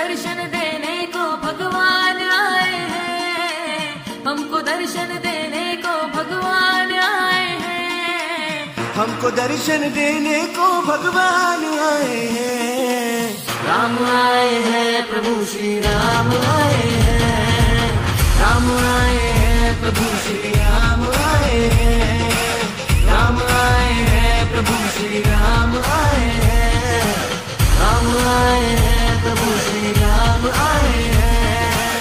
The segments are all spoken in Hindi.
दर्शन देने को भगवान आए हैं, हमको दर्शन देने को भगवान आए हैं, हमको दर्शन देने को भगवान आए हैं। राम आए हैं प्रभु श्री राम आए हैं, राम आए हैं प्रभु श्री राम आए हैं, राम आए हैं प्रभु श्री राम आए हैं, राम आए हैं प्रभु श्री राम आए हैं।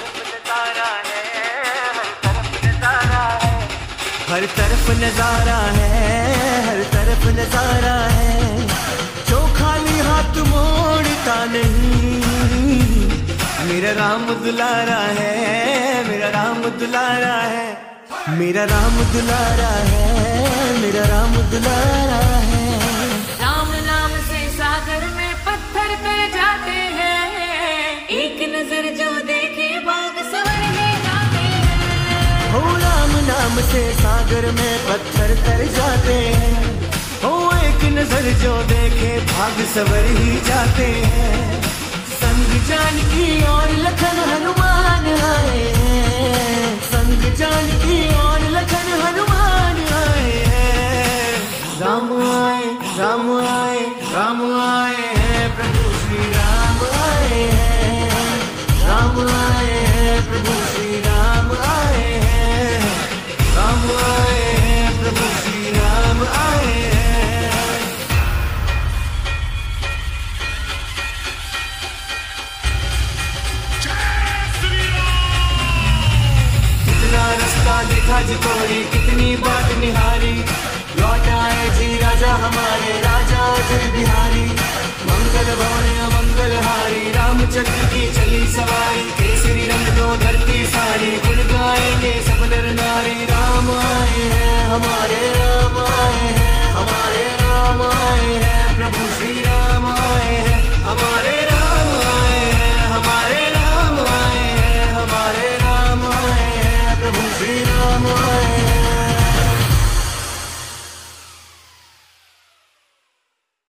हर तरफ नजारा है, हर तरफ नजारा है, जो खाली हाथ मोड़ता नहीं। मेरा राम दुलारा है, मेरा राम दुलारा है, मेरा राम दुलारा है, मेरा राम दुलारा है। राम नाम से सागर में पत्थर पे जाते हैं, एक नजर जो देखे बाग सवर ही जाते हैं। हो राम नाम से सागर में पत्थर तर जाते हैं, हो एक नजर जो देखे भाग सवर ही जाते हैं। संग जानकी और लखन हनुमान आए हैं, संग जानकी और लखन हनुमान आए हैं। राम आए, राम आए, राम आए हैं प्रभु श्री राम आए हैं, राम आए हैं प्रभु श्री राम आए हैं, राम आए हैं प्रभु श्री राम आए हैं। कितना रास्ता देखा जितोरी, कितनी बात निहारी, लौट आए जी राजा हमारे, राजा जय बिहारी। मंगल भवन अमंगल हारी, रामचंद्र की चली सवारी, केसरी रंग दो धरती सारी, गुण गाएंगे